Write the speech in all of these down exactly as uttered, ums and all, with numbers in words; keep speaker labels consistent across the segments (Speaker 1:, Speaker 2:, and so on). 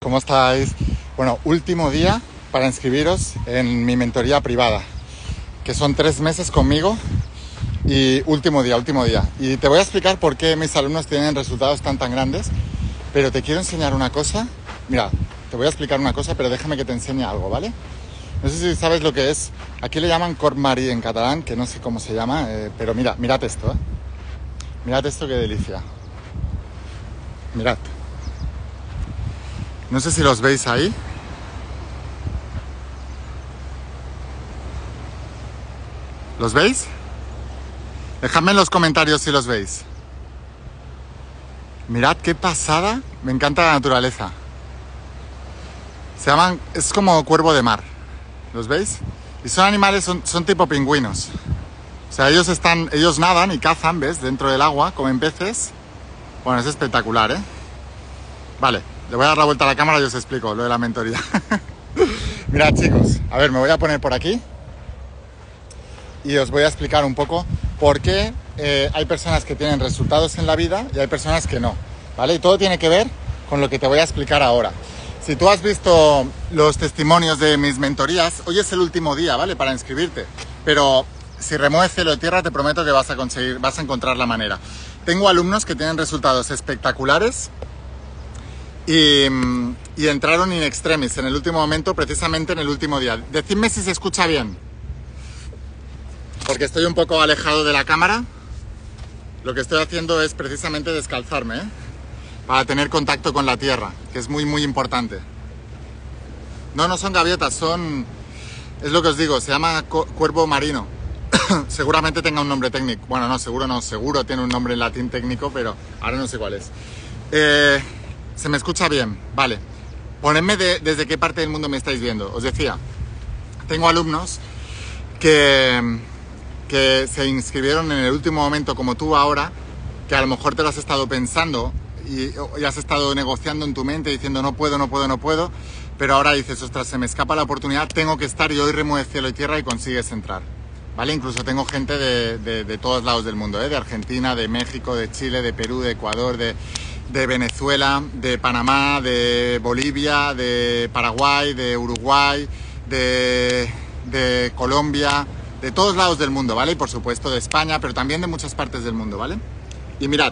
Speaker 1: ¿Cómo estáis? Bueno, último día para inscribiros en mi mentoría privada, que son tres meses conmigo y último día, último día. Y te voy a explicar por qué mis alumnos tienen resultados tan tan grandes, pero te quiero enseñar una cosa. Mira, te voy a explicar una cosa, pero déjame que te enseñe algo, ¿vale? No sé si sabes lo que es, aquí le llaman Corp Marí en catalán, que no sé cómo se llama, eh, pero mira, mirad esto, ¿eh? Mirad esto, qué delicia. Mirad. No sé si los veis ahí. ¿Los veis? Dejadme en los comentarios si los veis. Mirad qué pasada. Me encanta la naturaleza. Se llaman... Es como cuervo de mar. ¿Los veis? Y son animales, son, son tipo pingüinos. O sea, ellos están... Ellos nadan y cazan, ¿ves? Dentro del agua, comen peces. Bueno, es espectacular, ¿eh? Vale. Le voy a dar la vuelta a la cámara y os explico lo de la mentoría. Mirad, chicos, a ver, me voy a poner por aquí y os voy a explicar un poco por qué eh, hay personas que tienen resultados en la vida y hay personas que no, ¿vale? Y todo tiene que ver con lo que te voy a explicar ahora. Si tú has visto los testimonios de mis mentorías, hoy es el último día, ¿vale? Para inscribirte, pero si remueves cielo de tierra te prometo que vas a conseguir, vas a encontrar la manera. Tengo alumnos que tienen resultados espectaculares Y, y entraron in extremis en el último momento, precisamente en el último día. Decidme si se escucha bien, porque estoy un poco alejado de la cámara. Lo que estoy haciendo es precisamente descalzarme, ¿eh? Para tener contacto con la tierra, que es muy muy importante. No, no son gaviotas, son... Es lo que os digo, se llama cuervo marino. Seguramente tenga un nombre técnico. Bueno, no, seguro no, seguro tiene un nombre en latín técnico, pero ahora no sé cuál es. Eh... ¿Se me escucha bien? Vale. Ponedme de, desde qué parte del mundo me estáis viendo. Os decía, tengo alumnos que, que se inscribieron en el último momento, como tú ahora, que a lo mejor te lo has estado pensando y, y has estado negociando en tu mente diciendo no puedo, no puedo, no puedo, pero ahora dices, ostras, se me escapa la oportunidad, tengo que estar y hoy remueve cielo y tierra y consigues entrar. ¿Vale? Incluso tengo gente de, de, de todos lados del mundo, ¿eh? De Argentina, de México, de Chile, de Perú, de Ecuador, de... de Venezuela, de Panamá, de Bolivia, de Paraguay, de Uruguay, de, de Colombia, de todos lados del mundo, ¿vale? Y por supuesto de España, pero también de muchas partes del mundo, ¿vale? Y mirad,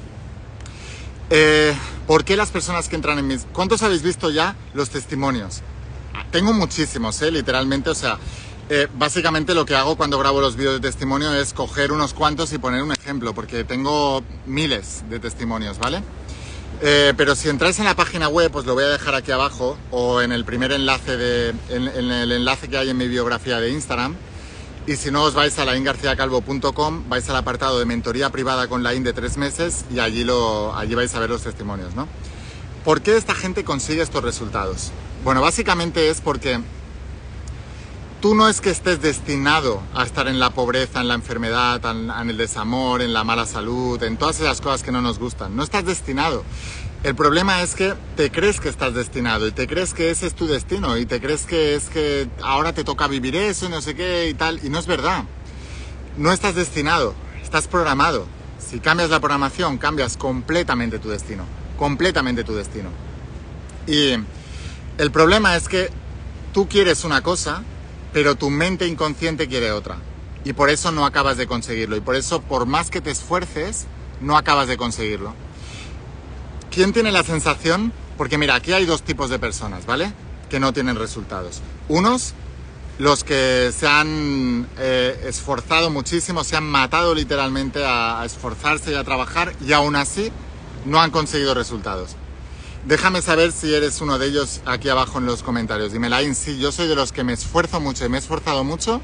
Speaker 1: eh, ¿por qué las personas que entran en mis... ¿Cuántos habéis visto ya los testimonios? Tengo muchísimos, ¿eh? Literalmente, o sea... Eh, básicamente lo que hago cuando grabo los vídeos de testimonio es coger unos cuantos y poner un ejemplo, porque tengo miles de testimonios, ¿vale? Eh, pero si entráis en la página web, os lo voy a dejar aquí abajo, o en el primer enlace, de, en, en el enlace que hay en mi biografía de Instagram, y si no os vais a lain garcía calvo punto com, vais al apartado de mentoría privada con Lain de tres meses, y allí, lo, allí vais a ver los testimonios, ¿no? ¿Por qué esta gente consigue estos resultados? Bueno, básicamente es porque... Tú no es que estés destinado a estar en la pobreza, en la enfermedad, en, en el desamor, en la mala salud, en todas esas cosas que no nos gustan. No estás destinado. El problema es que te crees que estás destinado y te crees que ese es tu destino y te crees que es que ahora te toca vivir eso y no sé qué y tal. Y no es verdad. No estás destinado, estás programado. Si cambias la programación, cambias completamente tu destino. Completamente tu destino. Y el problema es que tú quieres una cosa, pero tu mente inconsciente quiere otra. Y por eso no acabas de conseguirlo. Y por eso, por más que te esfuerces, no acabas de conseguirlo. ¿Quién tiene la sensación? Porque mira, aquí hay dos tipos de personas, ¿vale? Que no tienen resultados. Unos, los que se han eh, esforzado muchísimo, se han matado literalmente a, a esforzarse y a trabajar, y aún así no han conseguido resultados. Déjame saber si eres uno de ellos aquí abajo en los comentarios. Dime, Lain, sí, yo soy de los que me esfuerzo mucho y me he esforzado mucho,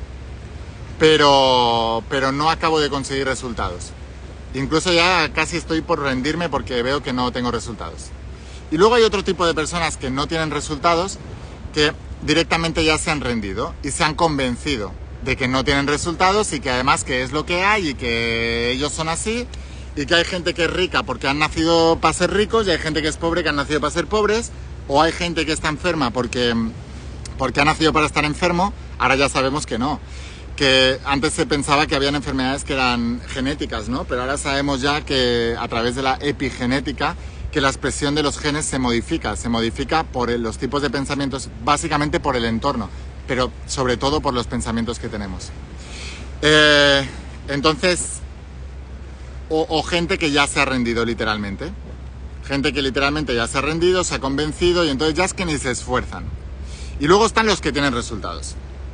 Speaker 1: pero, pero no acabo de conseguir resultados. Incluso ya casi estoy por rendirme porque veo que no tengo resultados. Y luego hay otro tipo de personas que no tienen resultados, que directamente ya se han rendido y se han convencido de que no tienen resultados y que además que es lo que hay y que ellos son así. Y que hay gente que es rica porque han nacido para ser ricos y hay gente que es pobre que han nacido para ser pobres, o hay gente que está enferma porque, porque ha nacido para estar enfermo. Ahora ya sabemos que no, que antes se pensaba que habían enfermedades que eran genéticas, ¿no? Pero ahora sabemos ya que a través de la epigenética que la expresión de los genes se modifica, se modifica por el, los tipos de pensamientos, básicamente por el entorno, pero sobre todo por los pensamientos que tenemos. Eh, entonces, o, o gente que ya se ha rendido literalmente, gente que literalmente ya se ha rendido, se ha convencido y entonces ya es que ni se esfuerzan. Y luego están los que tienen resultados.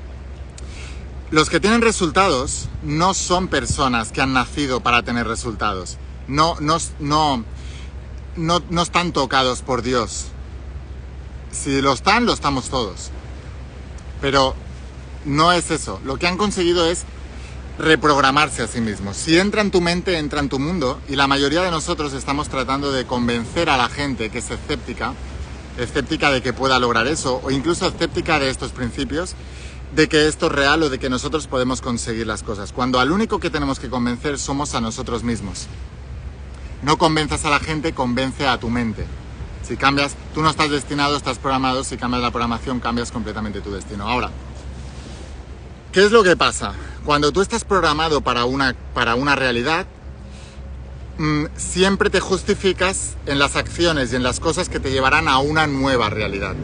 Speaker 1: Los que tienen resultados no son personas que han nacido para tener resultados. No, no, no, no, no están tocados por Dios. Si lo están, lo estamos todos. Pero no es eso. Lo que han conseguido es reprogramarse a sí mismos. Si entra en tu mente, entra en tu mundo, y la mayoría de nosotros estamos tratando de convencer a la gente que es escéptica, escéptica de que pueda lograr eso, o incluso escéptica de estos principios, de que esto es real o de que nosotros podemos conseguir las cosas, cuando al único que tenemos que convencer somos a nosotros mismos. No convenzas a la gente, convence a tu mente. Si cambias, tú no estás destinado, estás programado, si cambias la programación, cambias completamente tu destino. Ahora, ¿qué es lo que pasa? Cuando tú estás programado para una, para una realidad, mmm, siempre te justificas en las acciones y en las cosas que te llevarán a una nueva realidad.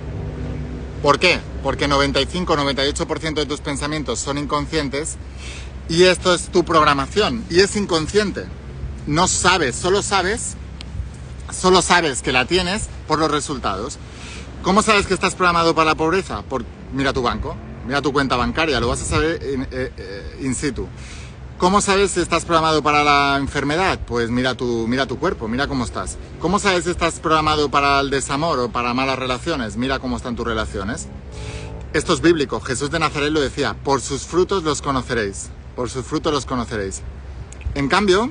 Speaker 1: ¿Por qué? Porque noventa y cinco a noventa y ocho por ciento de tus pensamientos son inconscientes y esto es tu programación y es inconsciente. No sabes, solo sabes, solo sabes que la tienes por los resultados. ¿Cómo sabes que estás programado para la pobreza? Por, mira tu banco, mira tu cuenta bancaria, lo vas a saber in, eh, eh, in situ. ¿Cómo sabes si estás programado para la enfermedad? Pues mira tu, mira tu cuerpo, mira cómo estás. ¿Cómo sabes si estás programado para el desamor o para malas relaciones? Mira cómo están tus relaciones. Esto es bíblico. Jesús de Nazaret lo decía, por sus frutos los conoceréis. Por sus frutos los conoceréis. En cambio,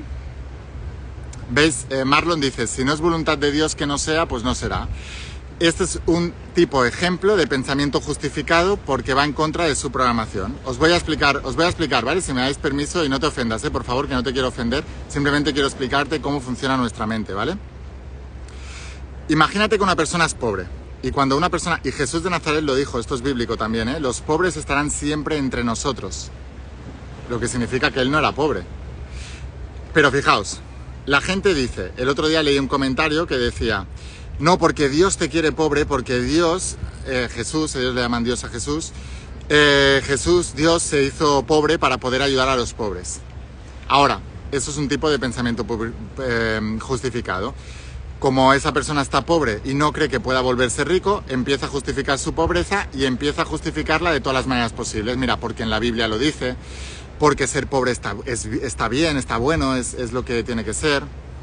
Speaker 1: ¿veis? Eh, Marlon dice, si no es voluntad de Dios que no sea, pues no será. Este es un tipo ejemplo de pensamiento justificado porque va en contra de su programación. Os voy a explicar, os voy a explicar, ¿vale? Si me dais permiso y no te ofendas, ¿eh? Por favor, que no te quiero ofender. Simplemente quiero explicarte cómo funciona nuestra mente, ¿vale? Imagínate que una persona es pobre. Y cuando una persona, y Jesús de Nazaret lo dijo, esto es bíblico también, ¿eh? Los pobres estarán siempre entre nosotros. Lo que significa que él no era pobre. Pero fijaos, la gente dice, el otro día leí un comentario que decía, no, porque Dios te quiere pobre, porque Dios, eh, Jesús, ellos le llaman Dios a Jesús, eh, Jesús, Dios se hizo pobre para poder ayudar a los pobres. Ahora, eso es un tipo de pensamiento eh, justificado. Como esa persona está pobre y no cree que pueda volverse rico, empieza a justificar su pobreza y empieza a justificarla de todas las maneras posibles. Mira, porque en la Biblia lo dice, porque ser pobre está, es, está bien, está bueno, es, es lo que tiene que ser.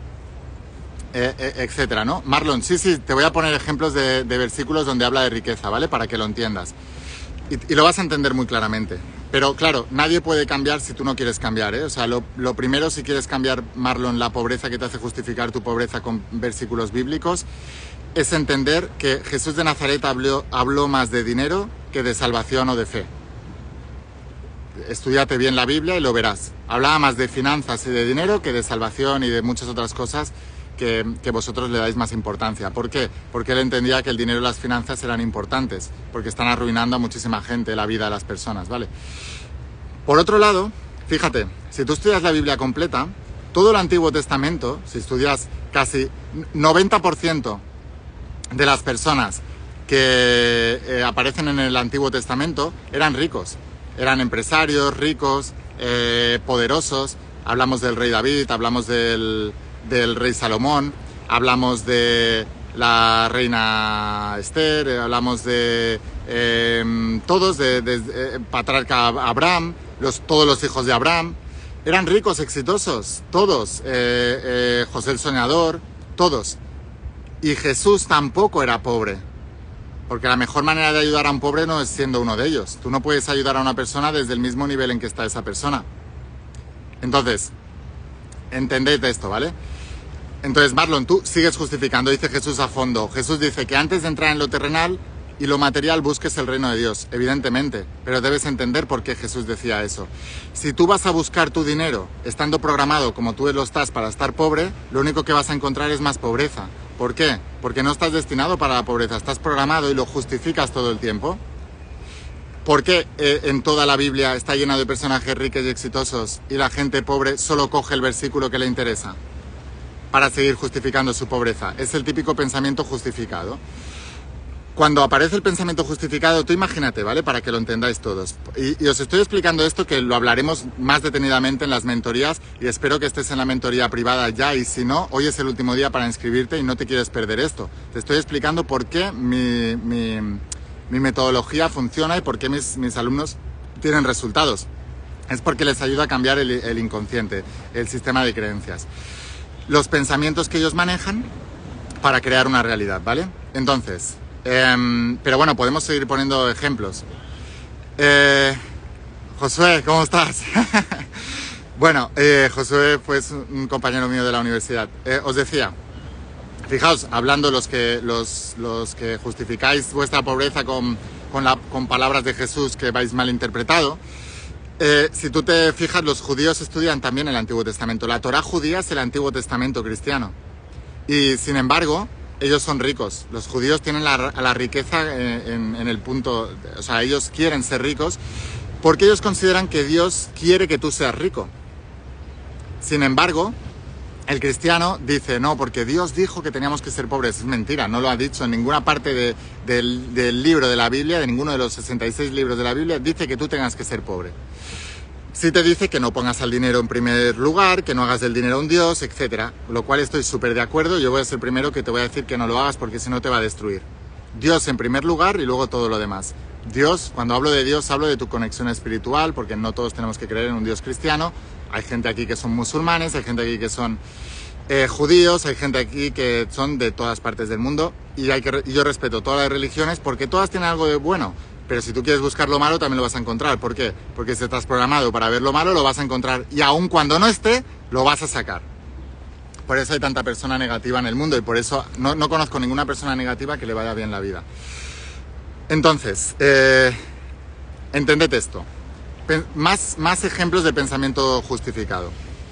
Speaker 1: Eh, eh, etcétera, ¿no? Marlon, sí, sí, te voy a poner ejemplos de, de versículos donde habla de riqueza, ¿vale? Para que lo entiendas. Y, y lo vas a entender muy claramente. Pero claro, nadie puede cambiar si tú no quieres cambiar, ¿eh? O sea, lo, lo primero, si quieres cambiar, Marlon, la pobreza que te hace justificar tu pobreza con versículos bíblicos, es entender que Jesús de Nazaret habló, habló más de dinero que de salvación o de fe. Estudiate bien la Biblia y lo verás. Hablaba más de finanzas y de dinero que de salvación y de muchas otras cosas Que, que vosotros le dais más importancia. ¿Por qué? Porque él entendía que el dinero y las finanzas eran importantes, porque están arruinando a muchísima gente la vida de las personas, ¿vale? Por otro lado, fíjate, si tú estudias la Biblia completa, todo el Antiguo Testamento, si estudias casi noventa por ciento de las personas que eh, aparecen en el Antiguo Testamento eran ricos, eran empresarios, ricos, eh, poderosos. Hablamos del rey David, hablamos del del rey Salomón, hablamos de la reina Esther, hablamos de eh, todos, de, de, de patriarca Abraham, los, todos los hijos de Abraham, eran ricos, exitosos, todos, eh, eh, José el Soñador, todos. Y Jesús tampoco era pobre, porque la mejor manera de ayudar a un pobre no es siendo uno de ellos. Tú no puedes ayudar a una persona desde el mismo nivel en que está esa persona. Entonces, entended esto, ¿vale? Entonces, Marlon, tú sigues justificando, dice Jesús a fondo. Jesús dice que antes de entrar en lo terrenal y lo material busques el reino de Dios, evidentemente, pero debes entender por qué Jesús decía eso. Si tú vas a buscar tu dinero estando programado como tú lo estás para estar pobre, lo único que vas a encontrar es más pobreza. ¿Por qué? Porque no estás destinado para la pobreza, estás programado y lo justificas todo el tiempo. ¿Por qué eh, en toda la Biblia está llena de personajes ricos y exitosos y la gente pobre solo coge el versículo que le interesa? para seguir justificando su pobreza. Es el típico pensamiento justificado. Cuando aparece el pensamiento justificado, tú imagínate, ¿vale? Para que lo entendáis todos. Y, y os estoy explicando esto, que lo hablaremos más detenidamente en las mentorías, y espero que estés en la mentoría privada ya, y si no, hoy es el último día para inscribirte y no te quieres perder esto. Te estoy explicando por qué mi, mi, mi metodología funciona y por qué mis, mis alumnos tienen resultados. Es porque les ayuda a cambiar el, el inconsciente, el sistema de creencias. Los pensamientos que ellos manejan para crear una realidad, ¿vale? Entonces... Eh, pero bueno, podemos seguir poniendo ejemplos. Eh, Josué, ¿cómo estás? Bueno, eh, Josué fue un compañero mío de la universidad. Eh, os decía, fijaos, hablando los que, los, los que justificáis vuestra pobreza con, con, la, con palabras de Jesús que vais mal interpretado, eh, si tú te fijas, los judíos estudian también el Antiguo Testamento. La Torá judía es el Antiguo Testamento cristiano. Y sin embargo... ellos son ricos, los judíos tienen la, la riqueza en, en el punto, o sea, ellos quieren ser ricos porque ellos consideran que Dios quiere que tú seas rico. Sin embargo, el cristiano dice, no, porque Dios dijo que teníamos que ser pobres. Es mentira, no lo ha dicho en ninguna parte de, del, del libro de la Biblia, de ninguno de los sesenta y seis libros de la Biblia, dice que tú tengas que ser pobre. Sí te dice que no pongas al dinero en primer lugar, que no hagas del dinero un dios, etcétera. Lo cual estoy súper de acuerdo. Yo voy a ser el primero que te voy a decir que no lo hagas porque si no te va a destruir. Dios en primer lugar y luego todo lo demás. Dios, cuando hablo de Dios, hablo de tu conexión espiritual, porque no todos tenemos que creer en un Dios cristiano. Hay gente aquí que son musulmanes, hay gente aquí que son eh, judíos, hay gente aquí que son de todas partes del mundo. Y, hay que, y yo respeto todas las religiones porque todas tienen algo de bueno. Pero si tú quieres buscar lo malo, también lo vas a encontrar. ¿Por qué? Porque si estás programado para ver lo malo, lo vas a encontrar. Y aun cuando no esté, lo vas a sacar. Por eso hay tanta persona negativa en el mundo. Y por eso no, no conozco ninguna persona negativa que le vaya bien la vida. Entonces, eh, entended esto. Pen- más, más ejemplos de pensamiento justificado.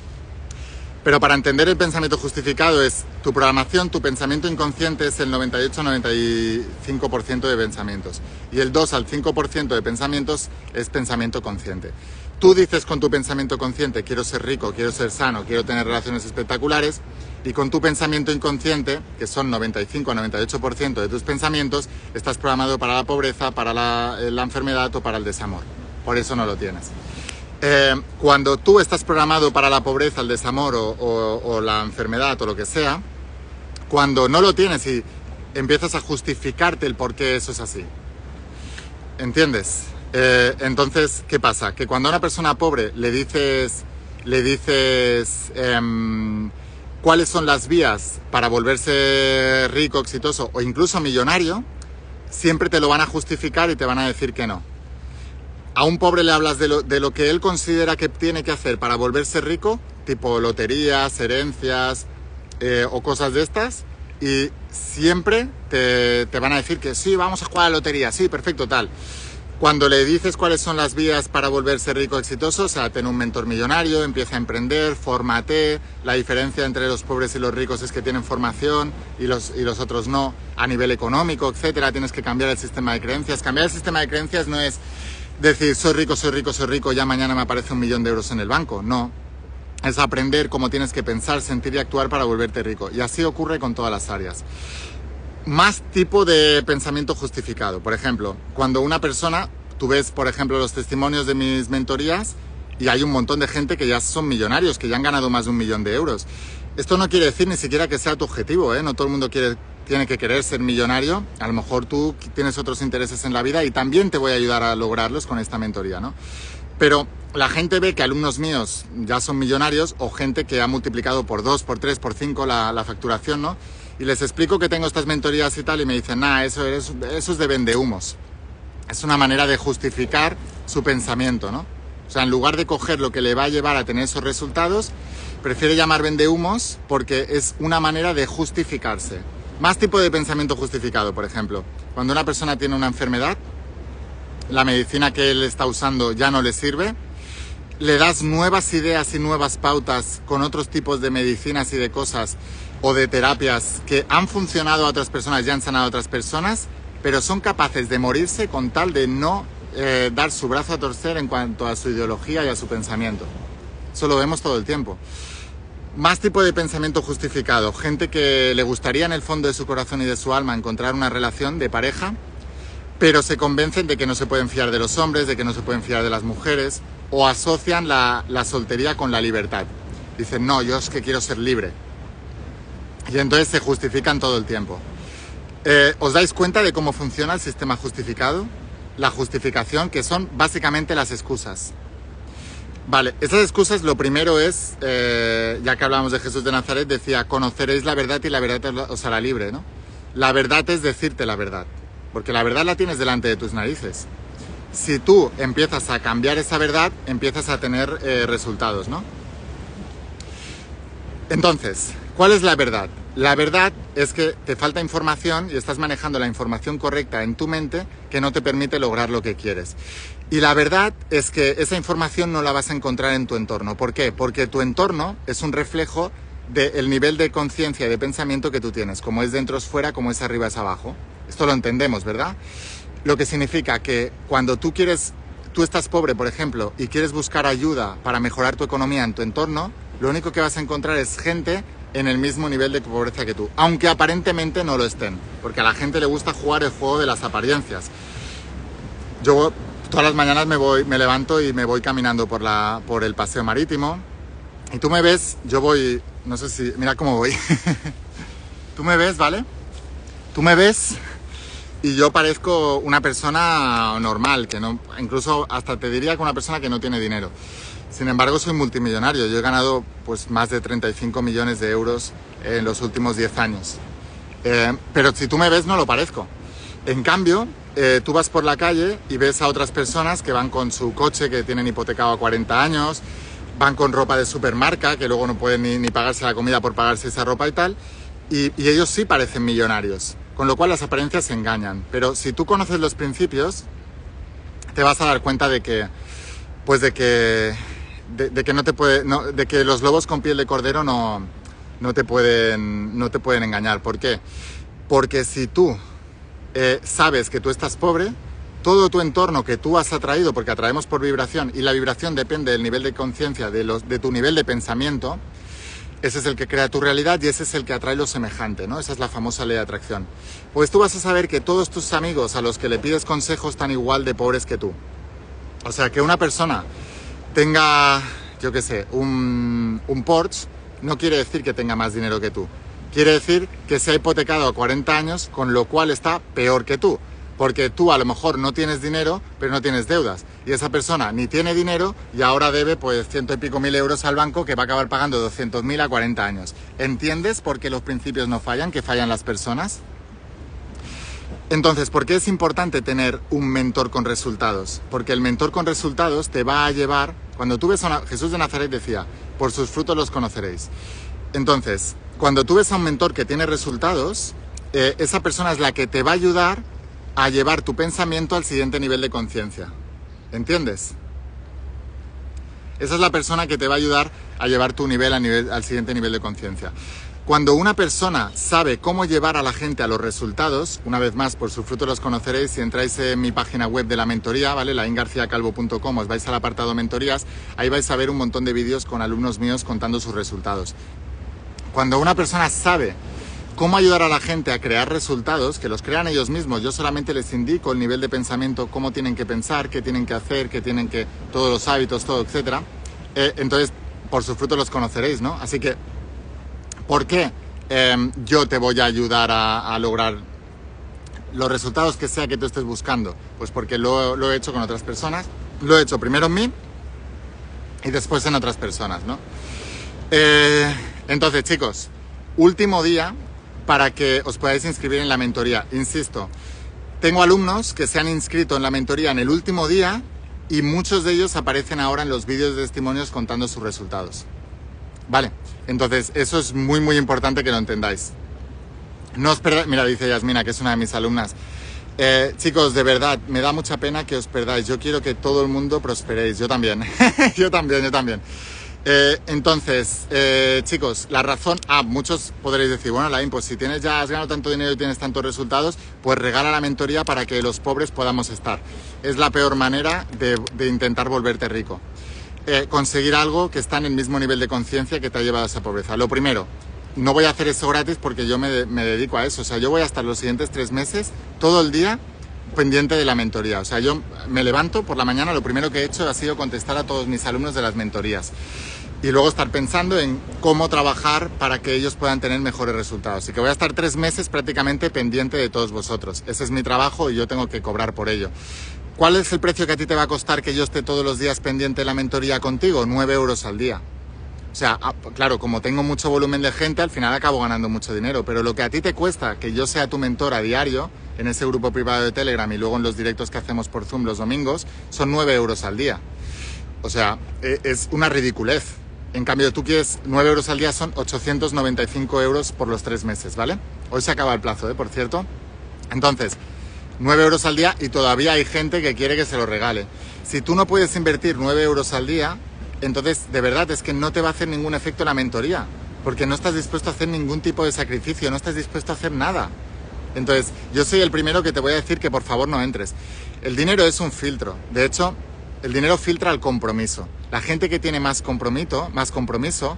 Speaker 1: Pero para entender el pensamiento justificado es tu programación, tu pensamiento inconsciente es el noventa y ocho a noventa y cinco por ciento de pensamientos. Y el dos al cinco por ciento de pensamientos es pensamiento consciente. Tú dices con tu pensamiento consciente, quiero ser rico, quiero ser sano, quiero tener relaciones espectaculares. Y con tu pensamiento inconsciente, que son noventa y cinco a noventa y ocho por ciento de tus pensamientos, estás programado para la pobreza, para la, la enfermedad o para el desamor. Por eso no lo tienes. Eh, cuando tú estás programado para la pobreza, el desamor o, o, o la enfermedad o lo que sea, cuando no lo tienes y empiezas a justificarte el por qué eso es así. ¿Entiendes? Eh, entonces, ¿qué pasa? Que cuando a una persona pobre le dices, le dices eh, cuáles son las vías para volverse rico, exitoso o incluso millonario, siempre te lo van a justificar y te van a decir que no. A un pobre le hablas de lo, de lo que él considera que tiene que hacer para volverse rico, tipo loterías, herencias eh, o cosas de estas, y siempre te, te van a decir que sí, vamos a jugar a la lotería, sí, perfecto, tal. Cuando le dices cuáles son las vías para volverse rico, exitoso, o sea, ten un mentor millonario, empieza a emprender, fórmate. La diferencia entre los pobres y los ricos es que tienen formación y los, y los otros no, a nivel económico, etcétera. Tienes que cambiar el sistema de creencias. Cambiar el sistema de creencias no es decir, soy rico, soy rico, soy rico, ya mañana me aparece un millón de euros en el banco. No. Es aprender cómo tienes que pensar, sentir y actuar para volverte rico. Y así ocurre con todas las áreas. Más tipo de pensamiento justificado. Por ejemplo, cuando una persona, tú ves, por ejemplo, los testimonios de mis mentorías y hay un montón de gente que ya son millonarios, que ya han ganado más de un millón de euros. Esto no quiere decir ni siquiera que sea tu objetivo, ¿eh? No todo el mundo quiere, tiene que querer ser millonario. A lo mejor tú tienes otros intereses en la vida y también te voy a ayudar a lograrlos con esta mentoría, ¿no? Pero la gente ve que alumnos míos ya son millonarios o gente que ha multiplicado por dos, por tres, por cinco la, la facturación, ¿no? Y les explico que tengo estas mentorías y tal y me dicen, nah, eso, eso, eso es de vendehumos. Es una manera de justificar su pensamiento, ¿no? O sea, en lugar de coger lo que le va a llevar a tener esos resultados, prefiere llamar vendehumos porque es una manera de justificarse. Más tipo de pensamiento justificado, por ejemplo. Cuando una persona tiene una enfermedad, la medicina que él está usando ya no le sirve, le das nuevas ideas y nuevas pautas con otros tipos de medicinas y de cosas o de terapias que han funcionado a otras personas y han sanado a otras personas, pero son capaces de morirse con tal de no eh, dar su brazo a torcer en cuanto a su ideología y a su pensamiento. Eso lo vemos todo el tiempo. Más tipo de pensamiento justificado. Gente que le gustaría en el fondo de su corazón y de su alma encontrar una relación de pareja, pero se convencen de que no se pueden fiar de los hombres, de que no se pueden fiar de las mujeres, o asocian la, la soltería con la libertad. Dicen, no, yo es que quiero ser libre. Y entonces se justifican todo el tiempo. Eh, ¿Os dais cuenta de cómo funciona el sistema justificado? La justificación, que son básicamente las excusas. Vale, esas excusas, lo primero es, eh, ya que hablábamos de Jesús de Nazaret, decía, conoceréis la verdad y la verdad os hará libre, ¿no? La verdad es decirte la verdad, porque la verdad la tienes delante de tus narices. Si tú empiezas a cambiar esa verdad, empiezas a tener eh, resultados, ¿no? Entonces, ¿cuál es la verdad? La verdad es que te falta información y estás manejando la información correcta en tu mente que no te permite lograr lo que quieres. Y la verdad es que esa información no la vas a encontrar en tu entorno. ¿Por qué? Porque tu entorno es un reflejo del nivel de conciencia y de pensamiento que tú tienes. Como es dentro es fuera, como es arriba es abajo. Esto lo entendemos, ¿verdad? Lo que significa que cuando tú quieres, tú estás pobre, por ejemplo, y quieres buscar ayuda para mejorar tu economía en tu entorno, lo único que vas a encontrar es gente en el mismo nivel de pobreza que tú, aunque aparentemente no lo estén, porque a la gente le gusta jugar el juego de las apariencias. Yo todas las mañanas me voy, me levanto y me voy caminando por la, por el paseo marítimo, y tú me ves, yo voy, no sé si, mira cómo voy. Tú me ves, ¿vale? Tú me ves y yo parezco una persona normal, que no, incluso hasta te diría que una persona que no tiene dinero. Sin embargo, soy multimillonario. Yo he ganado pues, más de treinta y cinco millones de euros en los últimos diez años. Eh, pero si tú me ves, no lo parezco. En cambio, eh, tú vas por la calle y ves a otras personas que van con su coche que tienen hipotecado a cuarenta años, van con ropa de supermarca, que luego no pueden ni, ni pagarse la comida por pagarse esa ropa y tal, y, y ellos sí parecen millonarios. Con lo cual las apariencias se engañan. Pero si tú conoces los principios, te vas a dar cuenta de que, pues de que... De, de que no te puede, no, de que los lobos con piel de cordero no, no, te, pueden, no te pueden engañar. ¿Por qué? Porque si tú eh, sabes que tú estás pobre, todo tu entorno que tú has atraído, porque atraemos por vibración, y la vibración depende del nivel de conciencia, de, los, de tu nivel de pensamiento, ese es el que crea tu realidad y ese es el que atrae lo semejante, ¿no? Esa es la famosa ley de atracción. Pues tú vas a saber que todos tus amigos a los que le pides consejos están igual de pobres que tú. O sea, que una persona tenga, yo qué sé, un, un Porsche, no quiere decir que tenga más dinero que tú. Quiere decir que se ha hipotecado a cuarenta años, con lo cual está peor que tú. Porque tú a lo mejor no tienes dinero, pero no tienes deudas. Y esa persona ni tiene dinero y ahora debe pues ciento y pico mil euros al banco que va a acabar pagando doscientos mil a cuarenta años. ¿Entiendes por qué los principios no fallan, que fallan las personas? Entonces, ¿por qué es importante tener un mentor con resultados? Porque el mentor con resultados te va a llevar... Cuando tú ves a una... Jesús de Nazaret decía, por sus frutos los conoceréis. Entonces, cuando tú ves a un mentor que tiene resultados, eh, esa persona es la que te va a ayudar a llevar tu pensamiento al siguiente nivel de conciencia. ¿Entiendes? Esa es la persona que te va a ayudar a llevar tu nivel, a nivel al siguiente nivel de conciencia. Cuando una persona sabe cómo llevar a la gente a los resultados, una vez más, por su fruto los conoceréis, si entráis en mi página web de la mentoría, ¿vale? lain garcía calvo punto com, os vais al apartado mentorías, ahí vais a ver un montón de vídeos con alumnos míos contando sus resultados. Cuando una persona sabe cómo ayudar a la gente a crear resultados, que los crean ellos mismos, yo solamente les indico el nivel de pensamiento, cómo tienen que pensar, qué tienen que hacer, qué tienen que... todos los hábitos, todo, etcétera. Eh, entonces, por sus frutos los conoceréis, ¿no? Así que, ¿por qué eh, yo te voy a ayudar a, a lograr los resultados que sea que tú estés buscando? Pues porque lo, lo he hecho con otras personas, lo he hecho primero en mí y después en otras personas, ¿no? Eh, entonces, chicos, último día para que os podáis inscribir en la mentoría. Insisto, tengo alumnos que se han inscrito en la mentoría en el último día y muchos de ellos aparecen ahora en los vídeos de testimonios contando sus resultados. Vale, entonces eso es muy muy importante que lo entendáis. No os perdáis, mira, dice Yasmina, que es una de mis alumnas. Eh, chicos, de verdad, me da mucha pena que os perdáis. Yo quiero que todo el mundo prosperéis. Yo también, yo también, yo también. Eh, entonces, eh, chicos, la razón... Ah, muchos podréis decir, bueno, Lain, pues si tienes ya has ganado tanto dinero y tienes tantos resultados, pues regala la mentoría para que los pobres podamos estar. Es la peor manera de, de intentar volverte rico. eh, conseguir algo que está en el mismo nivel de conciencia que te ha llevado a esa pobreza. Lo primero, no voy a hacer eso gratis porque yo me, me dedico a eso. O sea, yo voy a estar los siguientes tres meses, todo el día, pendiente de la mentoría. O sea, yo me levanto por la mañana, lo primero que he hecho ha sido contestar a todos mis alumnos de las mentorías. Y luego estar pensando en cómo trabajar para que ellos puedan tener mejores resultados. Así que voy a estar tres meses prácticamente pendiente de todos vosotros. Ese es mi trabajo y yo tengo que cobrar por ello. ¿Cuál es el precio que a ti te va a costar que yo esté todos los días pendiente de la mentoría contigo? nueve euros al día. O sea, claro, como tengo mucho volumen de gente, al final acabo ganando mucho dinero. Pero lo que a ti te cuesta que yo sea tu mentor a diario, en ese grupo privado de Telegram y luego en los directos que hacemos por Zoom los domingos, son nueve euros al día. O sea, es una ridiculez. En cambio, tú quieres nueve euros al día, son ochocientos noventa y cinco euros por los tres meses, ¿vale? Hoy se acaba el plazo, ¿eh? Por cierto. Entonces, nueve euros al día y todavía hay gente que quiere que se lo regale. Si tú no puedes invertir nueve euros al día, entonces, de verdad, es que no te va a hacer ningún efecto la mentoría, porque no estás dispuesto a hacer ningún tipo de sacrificio, no estás dispuesto a hacer nada. Entonces, yo soy el primero que te voy a decir que por favor no entres. El dinero es un filtro. De hecho, el dinero filtra el compromiso. La gente que tiene más compromiso, más compromiso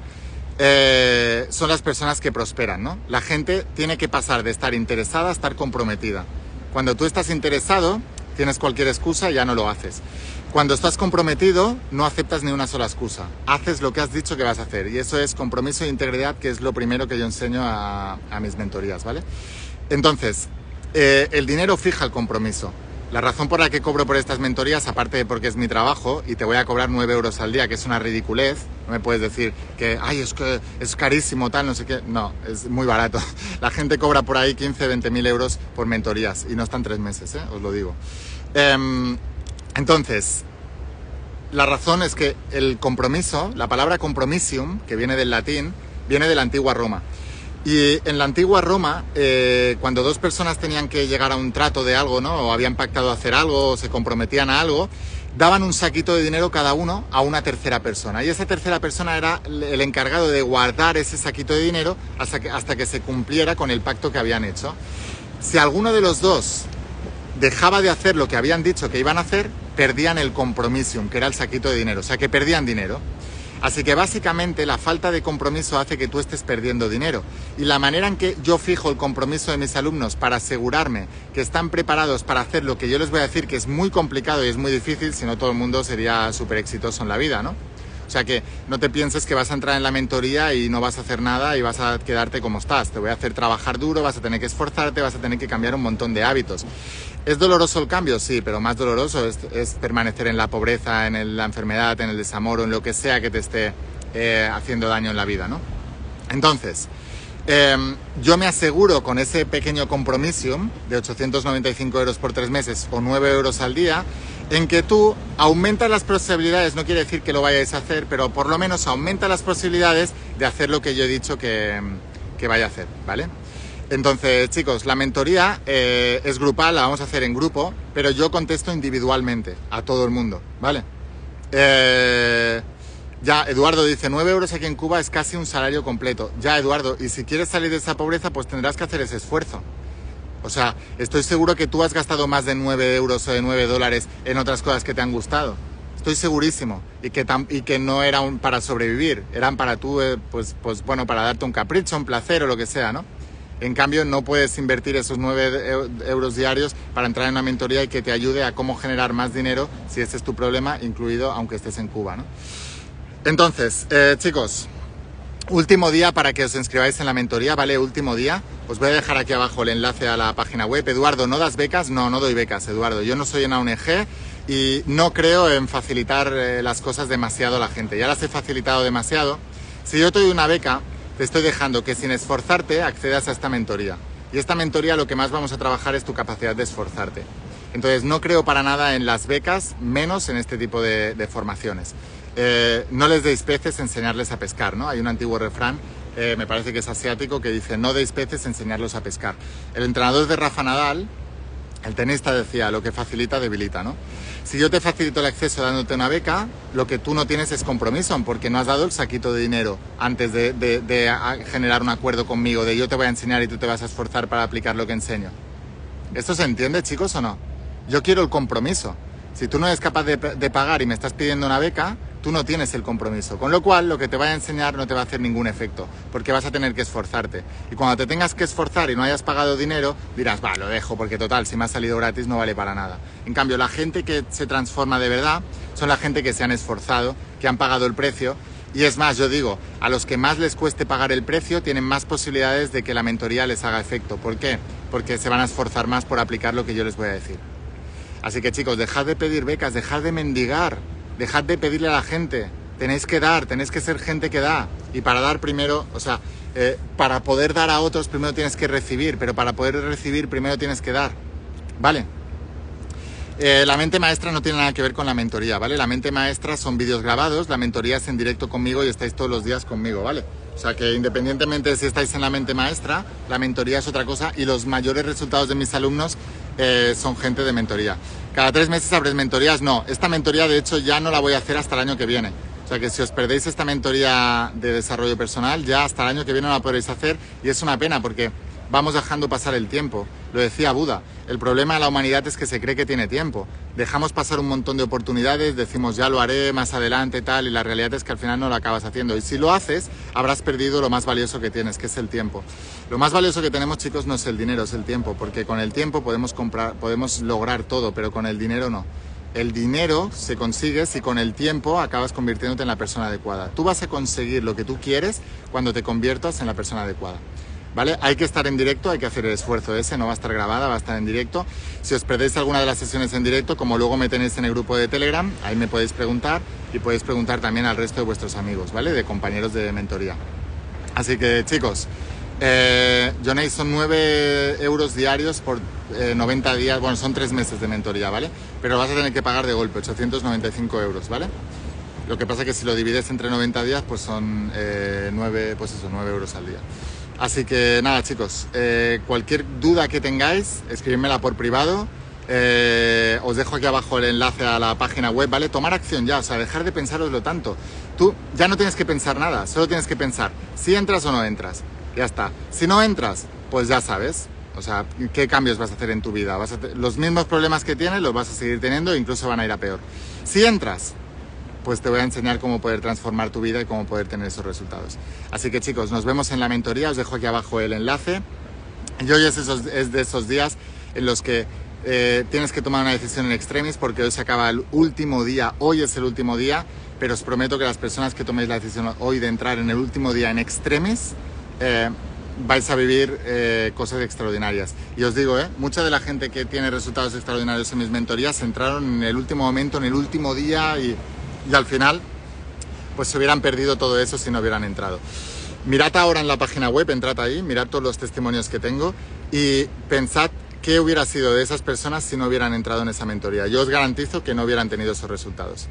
Speaker 1: eh, son las personas que prosperan, ¿no? La gente tiene que pasar de estar interesada a estar comprometida. Cuando tú estás interesado, tienes cualquier excusa y ya no lo haces. Cuando estás comprometido, no aceptas ni una sola excusa. Haces lo que has dicho que vas a hacer. Y eso es compromiso e integridad, que es lo primero que yo enseño a, a mis mentorías, ¿vale? Entonces, eh, el dinero fija el compromiso. La razón por la que cobro por estas mentorías, aparte de porque es mi trabajo y te voy a cobrar nueve euros al día, que es una ridiculez, no me puedes decir que, ay, es que es carísimo, tal, no sé qué. No, es muy barato. La gente cobra por ahí quince, veinte mil euros por mentorías y no están tres meses, ¿eh? Os lo digo. Eh, entonces, la razón es que el compromiso, la palabra compromisium, que viene del latín, viene de la antigua Roma. Y en la antigua Roma, eh, cuando dos personas tenían que llegar a un trato de algo, ¿no? O habían pactado hacer algo, o se comprometían a algo, daban un saquito de dinero cada uno a una tercera persona. Y esa tercera persona era el encargado de guardar ese saquito de dinero hasta que, hasta que se cumpliera con el pacto que habían hecho. Si alguno de los dos dejaba de hacer lo que habían dicho que iban a hacer, perdían el compromisum, que era el saquito de dinero. O sea, que perdían dinero. Así que básicamente la falta de compromiso hace que tú estés perdiendo dinero. Y la manera en que yo fijo el compromiso de mis alumnos para asegurarme que están preparados para hacer lo que yo les voy a decir, que es muy complicado y es muy difícil, si no todo el mundo sería súper exitoso en la vida, ¿no? O sea que no te pienses que vas a entrar en la mentoría y no vas a hacer nada y vas a quedarte como estás. Te voy a hacer trabajar duro, vas a tener que esforzarte, vas a tener que cambiar un montón de hábitos. ¿Es doloroso el cambio? Sí, pero más doloroso es, es permanecer en la pobreza, en el, la enfermedad, en el desamor o en lo que sea que te esté eh, haciendo daño en la vida, ¿no? Entonces, eh, yo me aseguro con ese pequeño compromiso de ochocientos noventa y cinco euros por tres meses o nueve euros al día, en que tú aumentas las posibilidades, no quiere decir que lo vayáis a hacer, pero por lo menos aumenta las posibilidades de hacer lo que yo he dicho que, que vaya a hacer, ¿vale? Entonces, chicos, la mentoría eh, es grupal, la vamos a hacer en grupo, pero yo contesto individualmente a todo el mundo, ¿vale? Eh, ya, Eduardo dice, nueve euros aquí en Cuba es casi un salario completo. Ya, Eduardo, y si quieres salir de esa pobreza, pues tendrás que hacer ese esfuerzo. O sea, estoy seguro que tú has gastado más de nueve euros o de nueve dólares en otras cosas que te han gustado. Estoy segurísimo. Y que, tam, y que no eran para sobrevivir, eran para tú, eh, pues, pues bueno, para darte un capricho, un placer o lo que sea, ¿no? En cambio, no puedes invertir esos nueve euros diarios para entrar en una mentoría y que te ayude a cómo generar más dinero si ese es tu problema, incluido aunque estés en Cuba, ¿no? Entonces, eh, chicos, último día para que os inscribáis en la mentoría, ¿vale? Último día. Os voy a dejar aquí abajo el enlace a la página web. Eduardo, ¿no das becas? No, no doy becas, Eduardo. Yo no soy una O N G y no creo en facilitar eh, las cosas demasiado a la gente. Ya las he facilitado demasiado. Si yo te doy una beca, te estoy dejando que sin esforzarte accedas a esta mentoría. Y esta mentoría lo que más vamos a trabajar es tu capacidad de esforzarte. Entonces no creo para nada en las becas, menos en este tipo de, de formaciones. Eh, no les deis peces, enseñarles a pescar, ¿no? Hay un antiguo refrán, eh, me parece que es asiático, que dice no deis peces, enseñarlos a pescar. El entrenador de Rafa Nadal, el tenista, decía, lo que facilita debilita, ¿no? Si yo te facilito el acceso dándote una beca, lo que tú no tienes es compromiso, porque no has dado el saquito de dinero antes de, de, de generar un acuerdo conmigo, de yo te voy a enseñar y tú te vas a esforzar para aplicar lo que enseño. ¿Esto se entiende, chicos, o no? Yo quiero el compromiso. Si tú no eres capaz de, de pagar y me estás pidiendo una beca, tú no tienes el compromiso. Con lo cual, lo que te vaya a enseñar no te va a hacer ningún efecto, porque vas a tener que esforzarte. Y cuando te tengas que esforzar y no hayas pagado dinero, dirás, va, lo dejo, porque total, si me ha salido gratis no vale para nada. En cambio, la gente que se transforma de verdad son la gente que se han esforzado, que han pagado el precio. Y es más, yo digo, a los que más les cueste pagar el precio tienen más posibilidades de que la mentoría les haga efecto. ¿Por qué? Porque se van a esforzar más por aplicar lo que yo les voy a decir. Así que chicos, dejad de pedir becas, dejad de mendigar, dejad de pedirle a la gente. Tenéis que dar, tenéis que ser gente que da. Y para dar primero, o sea, eh, para poder dar a otros primero tienes que recibir, pero para poder recibir primero tienes que dar. ¿Vale? Eh, la mente maestra no tiene nada que ver con la mentoría, ¿vale? La mente maestra son vídeos grabados, la mentoría es en directo conmigo y estáis todos los días conmigo, ¿vale? O sea que independientemente de si estáis en la mente maestra, la mentoría es otra cosa y los mayores resultados de mis alumnos eh, son gente de mentoría. ¿Cada tres meses abres mentorías? No, esta mentoría de hecho ya no la voy a hacer hasta el año que viene. O sea que si os perdéis esta mentoría de desarrollo personal, ya hasta el año que viene no la podréis hacer y es una pena porque vamos dejando pasar el tiempo. Lo decía Buda, el problema de la humanidad es que se cree que tiene tiempo. Dejamos pasar un montón de oportunidades, decimos ya lo haré más adelante tal y la realidad es que al final no lo acabas haciendo. Y si lo haces, habrás perdido lo más valioso que tienes, que es el tiempo. Lo más valioso que tenemos, chicos, no es el dinero, es el tiempo, porque con el tiempo podemos comprar, podemos lograr todo, pero con el dinero no. El dinero se consigue si con el tiempo acabas convirtiéndote en la persona adecuada. Tú vas a conseguir lo que tú quieres cuando te conviertas en la persona adecuada. ¿Vale? Hay que estar en directo, hay que hacer el esfuerzo ese, no va a estar grabada, va a estar en directo. Si os perdéis alguna de las sesiones en directo, como luego me tenéis en el grupo de Telegram, ahí me podéis preguntar y podéis preguntar también al resto de vuestros amigos, ¿vale? De compañeros de mentoría. Así que, chicos, eh, Jonay, son nueve euros diarios por eh, noventa días, bueno, son tres meses de mentoría, ¿vale? Pero vas a tener que pagar de golpe, ochocientos noventa y cinco euros, ¿vale? Lo que pasa es que si lo divides entre noventa días, pues son eh, nueve, pues eso, nueve euros al día. Así que nada, chicos, eh, cualquier duda que tengáis, escribidmela por privado. Eh, os dejo aquí abajo el enlace a la página web, ¿vale? Tomar acción ya, o sea, dejar de pensaroslo tanto. Tú ya no tienes que pensar nada, solo tienes que pensar si entras o no entras. Ya está. Si no entras, pues ya sabes. O sea, ¿qué cambios vas a hacer en tu vida? Vas a los mismos problemas que tienes los vas a seguir teniendo e incluso van a ir a peor. Si entras, pues te voy a enseñar cómo poder transformar tu vida y cómo poder tener esos resultados. Así que chicos, nos vemos en la mentoría, os dejo aquí abajo el enlace. Y hoy es, esos, es de esos días en los que eh, tienes que tomar una decisión en extremis porque hoy se acaba el último día, hoy es el último día, pero os prometo que las personas que toméis la decisión hoy de entrar en el último día en extremis, eh, vais a vivir eh, cosas extraordinarias. Y os digo, eh, mucha de la gente que tiene resultados extraordinarios en mis mentorías entraron en el último momento, en el último día y... Y al final, pues se hubieran perdido todo eso si no hubieran entrado. Mirad ahora en la página web, entrad ahí, mirad todos los testimonios que tengo y pensad qué hubiera sido de esas personas si no hubieran entrado en esa mentoría. Yo os garantizo que no hubieran tenido esos resultados.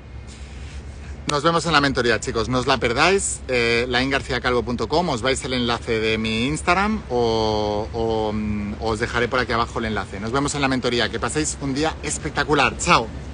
Speaker 1: Nos vemos en la mentoría, chicos. No os la perdáis. Eh, lain garcía calvo punto com, os vais el enlace de mi Instagram o, o, o os dejaré por aquí abajo el enlace. Nos vemos en la mentoría. Que paséis un día espectacular. ¡Chao!